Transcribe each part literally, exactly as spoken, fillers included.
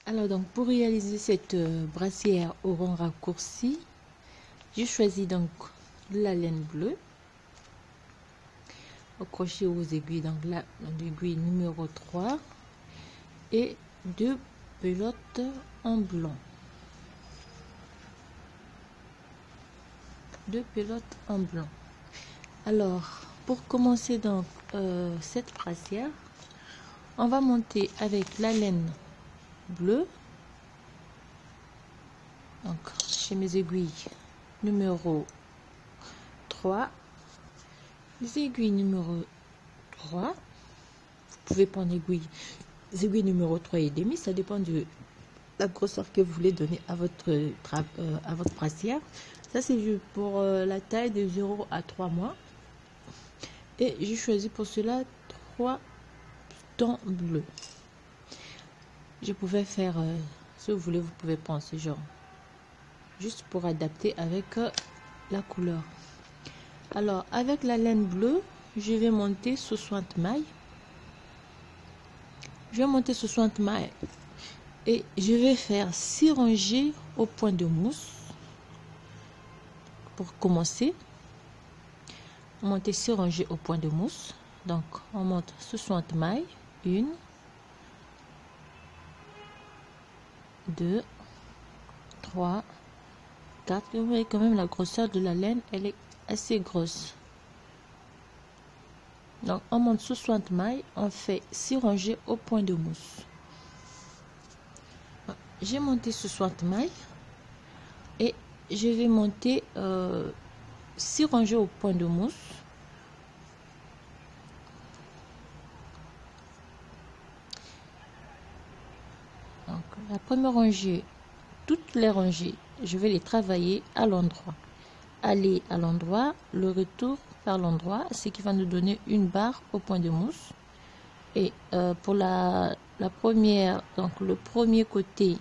Alors donc pour réaliser cette euh, brassière au rang raccourci, j'ai choisi donc la laine bleue au crochet aux aiguilles, donc là l'aiguille numéro trois et deux pelotes en blanc. Deux pelotes en blanc. Alors pour commencer donc euh, cette brassière, on va monter avec la laine bleue, donc chez mes aiguilles numéro trois, les aiguilles numéro trois, vous pouvez prendre aiguille, les aiguilles numéro trois et demi, ça dépend de la grosseur que vous voulez donner à votre euh, à votre brassière. Ça c'est pour euh, la taille de zéro à trois mois, et j'ai choisi pour cela trois tons bleus. Je pouvais faire euh, si vous voulez, vous pouvez prendre ce genre juste pour adapter avec euh, la couleur. Alors avec la laine bleue, je vais monter soixante mailles. Je vais monter soixante mailles et je vais faire six rangées au point de mousse. Pour commencer, monter six rangées au point de mousse. Donc on monte soixante mailles, une, deux, trois, quatre. Vous voyez quand même la grosseur de la laine, elle est assez grosse. Donc on monte soixante mailles, on fait six rangées au point de mousse. J'ai monté soixante mailles et je vais monter euh, six rangées au point de mousse. Donc la première rangée, toutes les rangées, je vais les travailler à l'endroit. Aller à l'endroit, le retour par l'endroit, ce qui va nous donner une barre au point de mousse. Et euh, pour la, la première, donc le premier côté,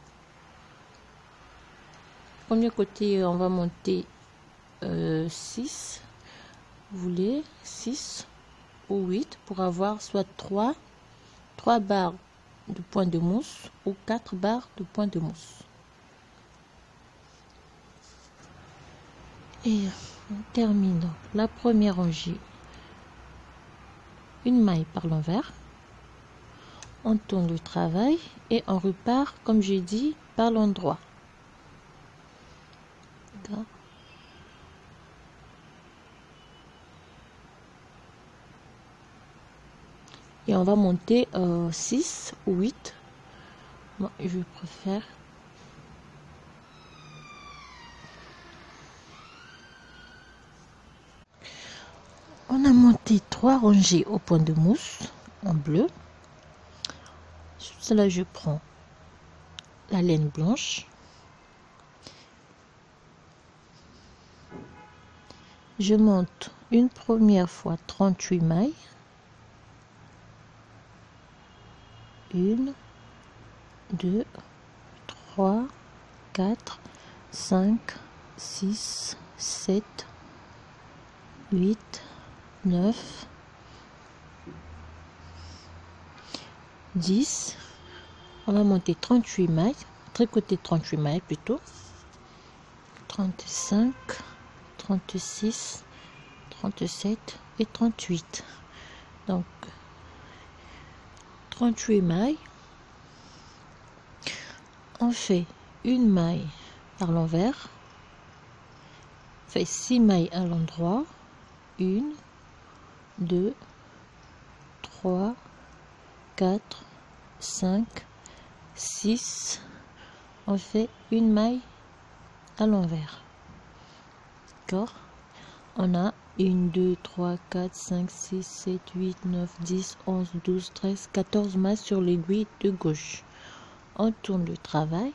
premier côté, on va monter euh, six, vous voulez six ou huit pour avoir soit trois, trois barres de point de mousse ou quatre barres de point de mousse. Et on termine donc la première rangée, une maille par l'envers, on tourne le travail et on repart, comme j'ai dit, par l'endroit. D'accord. Et on va monter euh, six ou huit. Moi, je préfère. On a monté trois rangées au point de mousse en bleu. Sur cela, je prends la laine blanche. Je monte une première fois trente-huit mailles. Une, deux, trois, quatre, cinq, six, sept, huit, neuf, dix. On va monter trente-huit mailles, tricoter trente-huit mailles plutôt. trente-cinq, trente-six, trente-sept et trente-huit. Donc trente-huit mailles. On fait une maille par l'envers, fait six mailles à l'endroit, une, deux, trois, quatre, cinq, six. On fait une maille à l'envers. D'accord. On a une, deux, trois, quatre, cinq, six, sept, huit, neuf, dix, onze, douze, treize, quatorze mailles sur l'aiguille de gauche. On tourne le travail.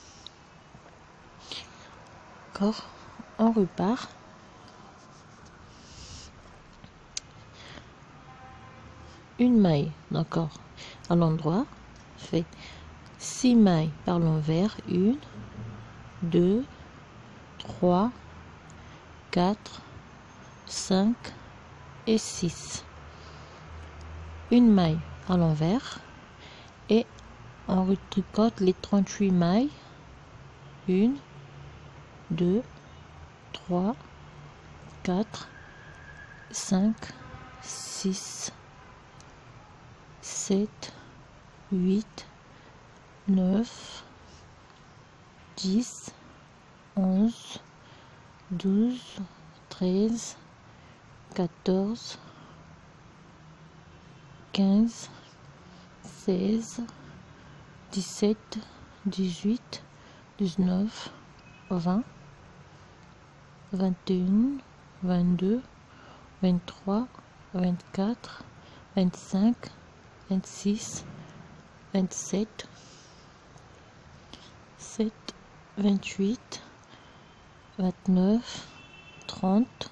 D'accord. On repart. Une maille, d'accord, à l'endroit. Fait six mailles par l'envers. Une, deux, trois, quatre, cinq et six. Une maille à l'envers et on retricote les trente-huit mailles. un, deux, trois, quatre, cinq, six, sept, huit, neuf, dix, onze, douze, treize, quatorze, quinze, seize, dix-sept, dix-huit, dix-neuf, vingt, vingt et un, vingt-deux, vingt-trois, vingt-quatre, vingt-cinq, vingt-six, vingt-sept, sept, vingt-huit, vingt-neuf, trente.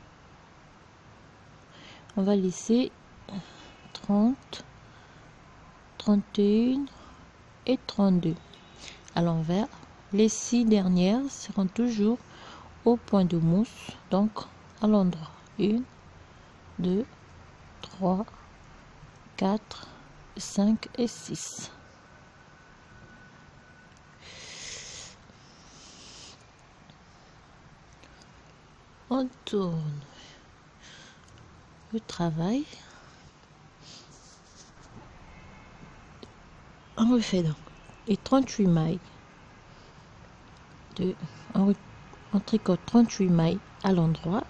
On va laisser trente, trente et un et trente-deux. À l'envers, les six dernières seront toujours au point de mousse, donc à l'endroit. un, deux, trois, quatre, cinq et six. On tourne le travail. On refait donc les trente-huit mailles. De, on, on tricote trente-huit mailles à l'endroit.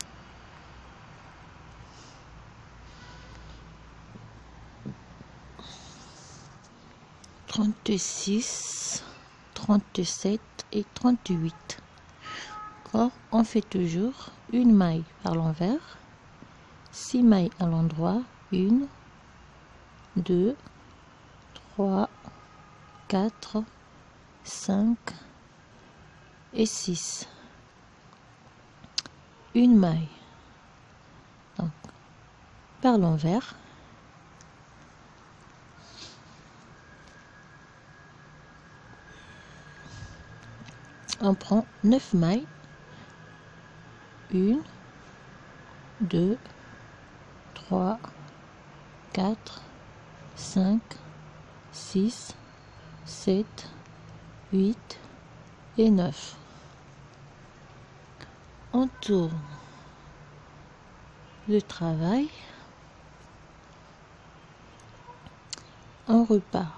trente-six, trente-sept et trente-huit. D'accord, on fait toujours une maille par l'envers, six mailles à l'endroit, un, deux, trois, quatre, cinq et six. Une maille donc, par l'envers. On prend neuf mailles, un, deux, trois, quatre, cinq, six, sept, huit et neuf. On tourne le travail, on repart.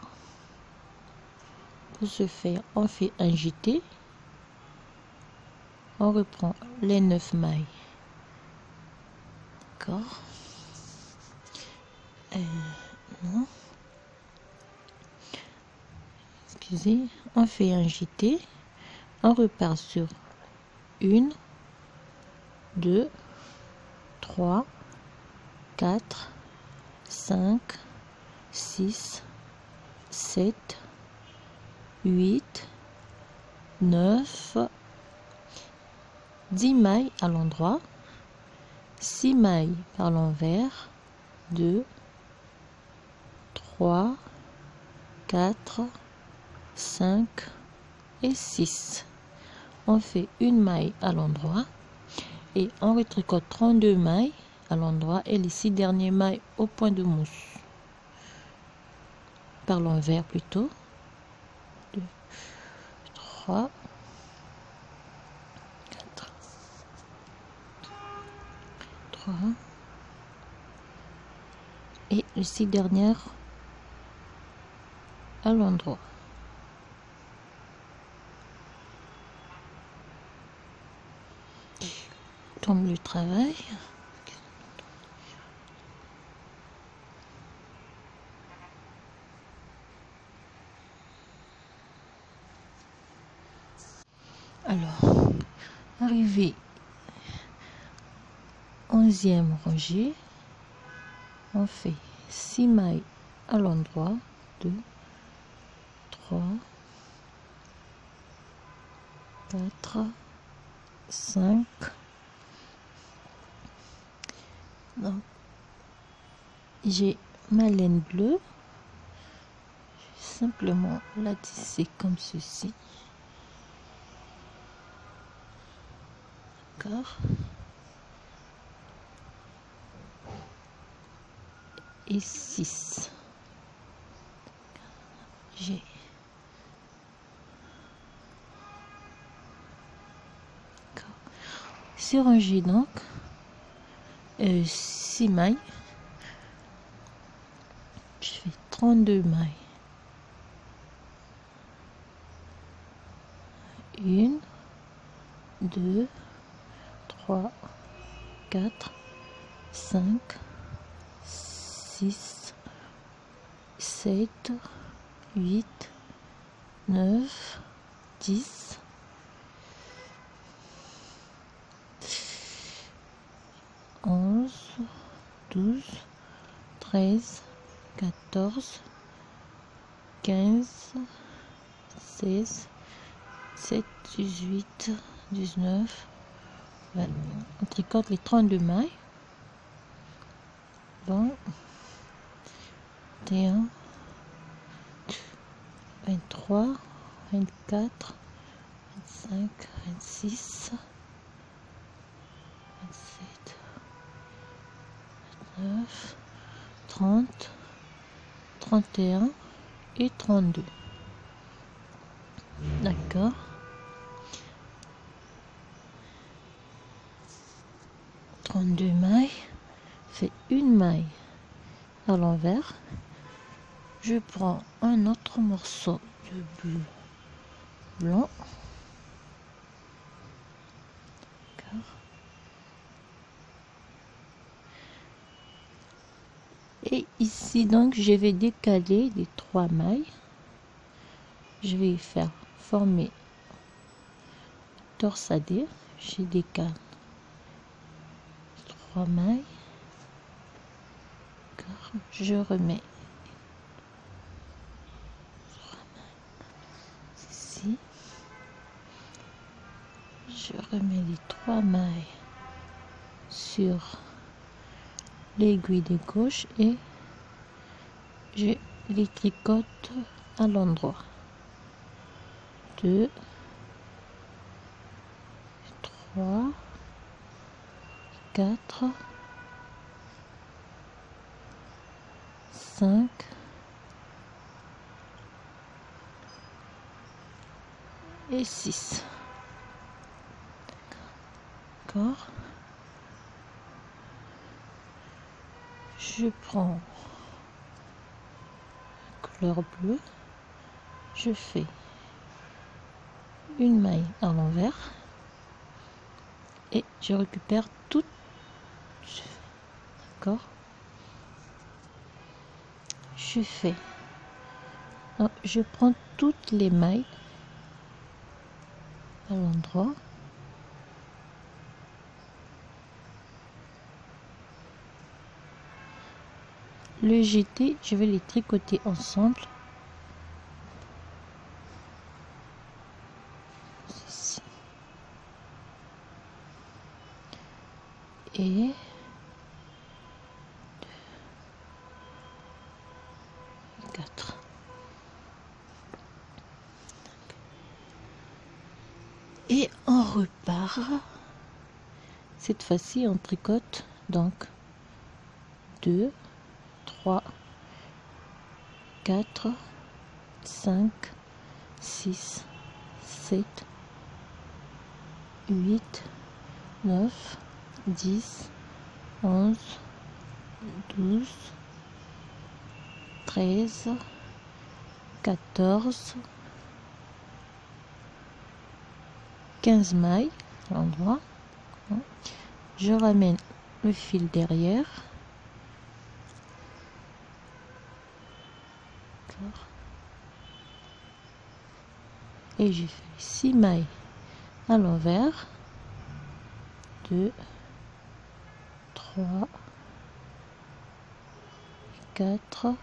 Pour ce faire, on fait un jeté. On reprend les neuf mailles. D'accord. Euh, non. Excusez. On fait un jeté. On repart sur une, deux, trois, quatre, cinq, six, sept, huit, neuf, dix mailles à l'endroit, six mailles par l'envers, deux, trois, quatre, cinq et six. On fait une maille à l'endroit et on retricote trente-deux mailles à l'endroit et les six dernières mailles au point de mousse. Par l'envers plutôt. deux, trois, quatre, trois et les six dernières à l'endroit. Tombe le travail. Alors, arrivé onzième rangée, on fait six mailles à l'endroit, deux, trois, quatre, cinq. Donc, j'ai ma laine bleue, simplement la tisser comme ceci. D'accord. Et six. j'ai sur un G donc euh, six mailles, je fais trente-deux mailles, une, deux, trois, quatre, cinq, six, sept, huit, neuf, dix, onze, douze, treize, quatorze, quinze, seize, dix-sept, dix-huit, dix-neuf, vingt. On tricote les trente-deux mailles. vingt, vingt et un, vingt-trois, vingt-quatre, vingt-cinq, vingt-six, vingt-sept, vingt-neuf, trente, trente et un et trente-deux. D'accord. trente-deux mailles, fait une maille à l'envers. Je prends un autre morceau de bleu blanc. D'accord. Et ici donc je vais décaler les trois mailles. Je vais faire former torsadé. Je décale trois mailles. D'accord. Je remets trois mailles ici. Je remets les trois mailles sur l'aiguille de gauche et je les tricote à l'endroit. deux, trois, quatre, cinq, et six. D'accord. Je prends la couleur bleue, je fais une maille à l'envers et je récupère toute. D'accord. Je fais, alors, je prends toutes les mailles à l'endroit. Le jeté, je vais les tricoter ensemble. Ici. Et quatre. Et on repart. Cette fois-ci, on tricote donc deux, trois, quatre, cinq, six, sept, huit, neuf, dix, onze, douze, treize, quatorze, quinze mailles à l'endroit. Je ramène le fil derrière. Et j'ai fait six mailles à l'envers. deux, trois, quatre,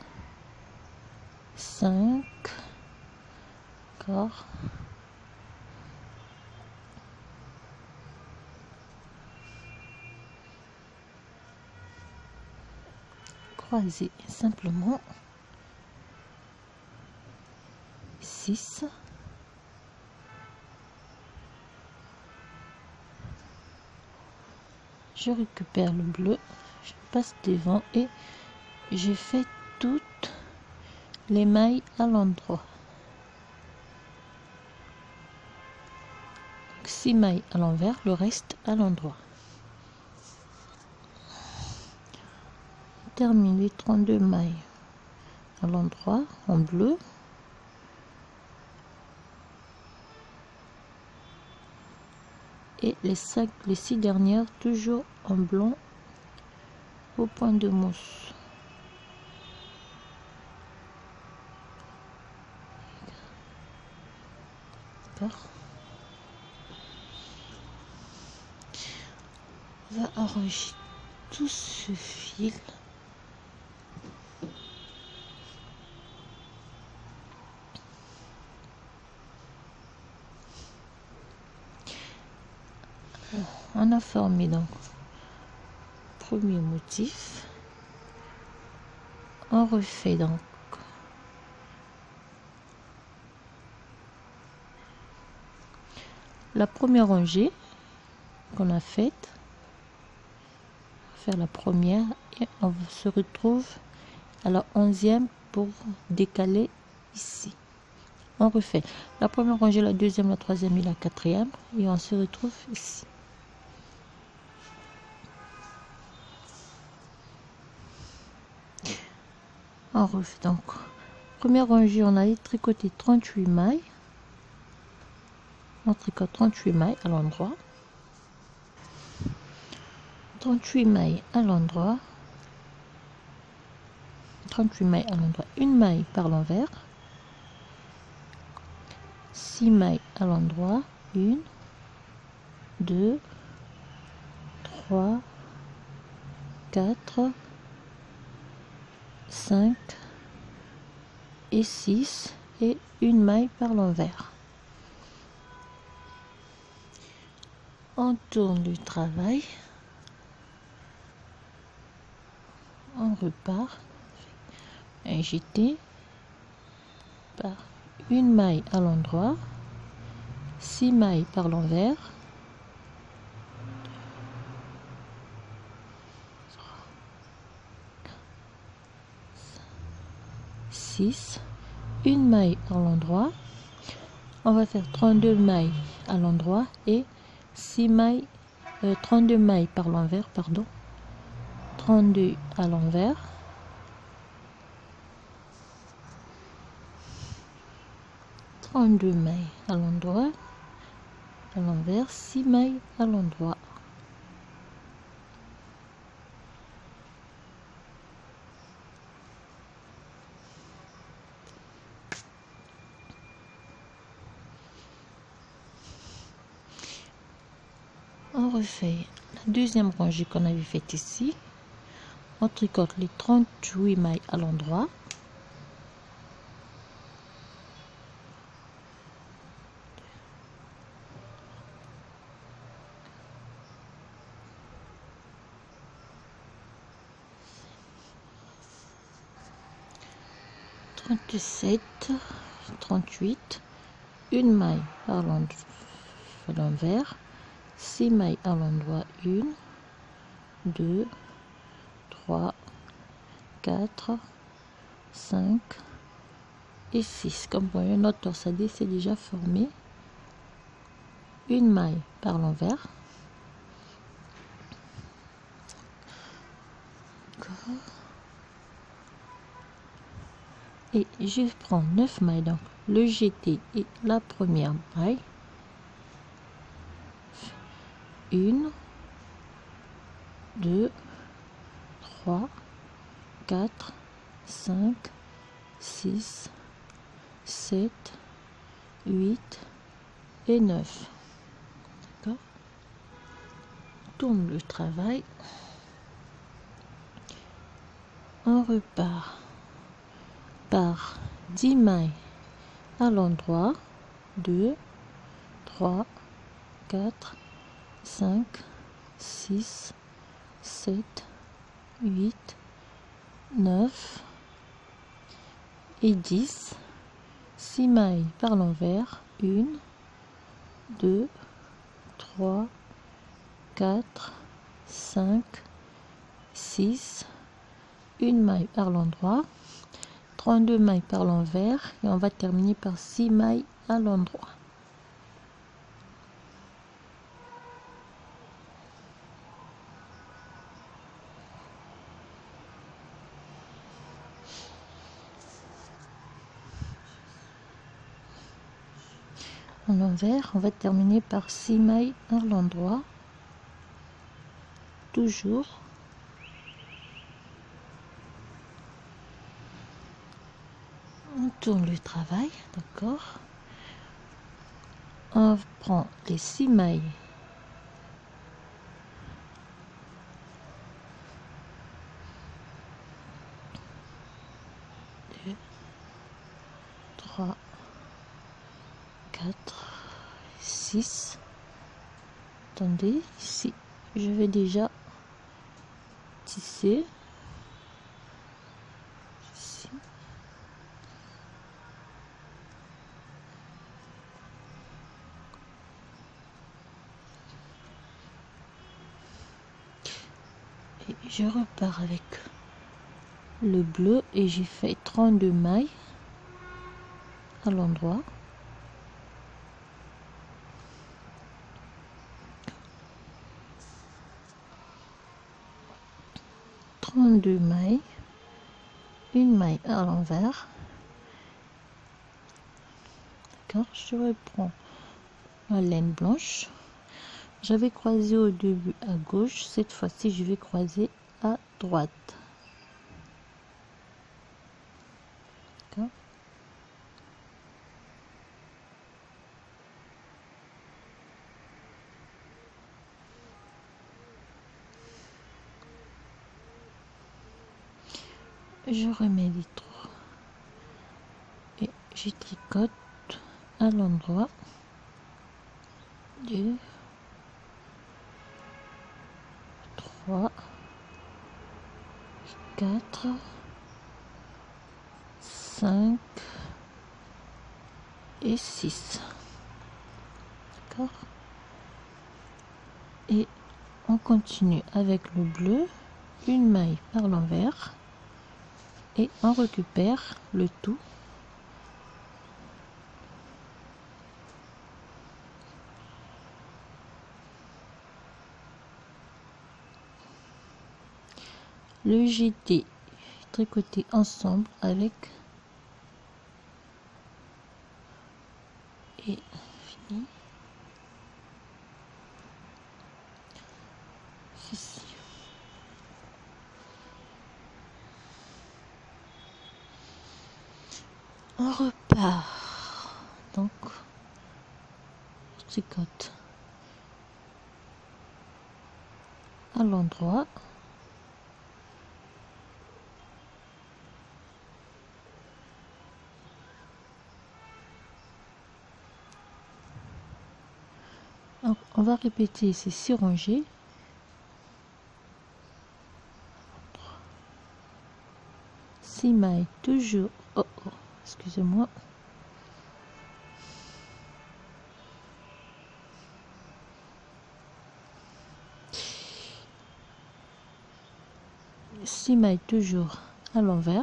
cinq, encore, croiser simplement, six, je récupère le bleu, je passe devant et je fais toutes les mailles à l'endroit. six mailles à l'envers, le reste à l'endroit. Termine les trente-deux mailles à l'endroit en bleu. Et les cinq, les six dernières toujours en blanc au point de mousse. D'accord. On va enregistrer tout ce fil. On a formé donc premier motif. On refait donc la première rangée qu'on a faite. Faire la première et on se retrouve à la onzième pour décaler ici. On refait la première rangée, la deuxième, la troisième et la quatrième et on se retrouve ici. On refait donc première rangée, on a tricoté trente-huit mailles. On tricote trente-huit mailles à l'endroit. trente-huit mailles à l'endroit. trente-huit mailles à l'endroit, une maille par l'envers. six mailles à l'endroit, une, deux, trois, quatre, cinq et six et une maille par l'envers. On tourne le travail, on repart, un jeté par une maille à l'endroit, six mailles par l'envers, six, une maille à l'endroit. On va faire trente-deux mailles à l'endroit et six mailles, euh, trente-deux mailles par l'envers, pardon, trente-deux à l'envers, trente-deux mailles à l'endroit, à l'envers, six mailles à l'endroit. On refait la deuxième rangée qu'on avait faite ici. On tricote les trente-huit mailles à l'endroit. trente-sept, trente-huit, une maille à l'envers, six mailles à l'endroit, une, deux, trois, quatre, cinq et six. Comme vous voyez, notre torsadé c'est déjà formé. Une maille par l'envers. Et je prends neuf mailles, donc le jeté et la première maille, une, deux, trois, quatre, cinq, six, sept, huit et neuf. D'accord? Tourne le travail, on repart par dix mailles à l'endroit, deux, trois, quatre, cinq, six, sept, huit, neuf et dix. six mailles par l'envers, une, deux, trois, quatre, cinq, six, une maille par l'endroit. trente-deux mailles par l'envers et on va terminer par six mailles à l'endroit. À l'envers, on va terminer par six mailles à l'endroit, toujours. On tourne le travail, d'accord. On prend les six mailles deux, trois, quatre, six. Attendez, ici, je vais déjà tisser. Ici. Et je repars avec le bleu et j'ai fait trente-deux mailles à l'endroit. trente-deux mailles, une maille à l'envers. D'accord, je reprends ma laine blanche. J'avais croisé au début à gauche, cette fois-ci je vais croiser à droite. D'accord. Je remets les trous et je tricote à l'endroit. Deux, trois, quatre, cinq et six. D'accord. Et on continue avec le bleu, une maille par l'envers et on récupère le tout. Le jeter, tricoter ensemble avec et fini. Ici. On repart, donc je tricote à l'endroit. On va répéter ces six rangées. Six mailles toujours. Oh, oh, excusez-moi. Six mailles toujours à l'envers.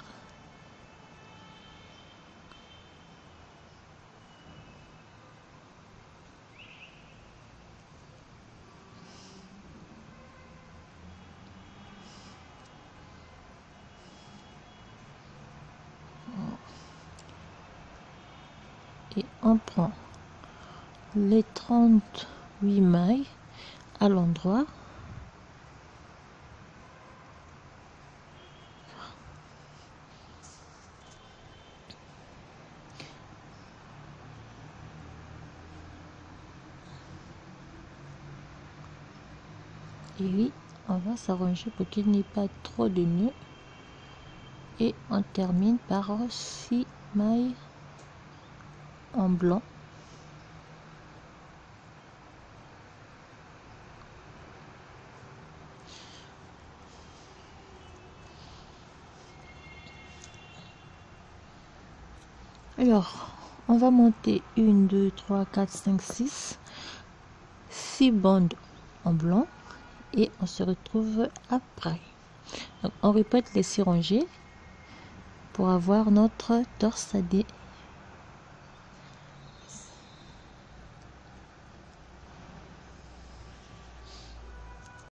Et on prend les trente-huit mailles à l'endroit. Et oui, on va s'arranger pour qu'il n'y ait pas trop de nœuds. Et on termine par six mailles en blanc. Alors, on va monter une, deux, trois, quatre, cinq, six, six bandes en blanc et on se retrouve après. Donc, on répète les six rangées pour avoir notre torsadé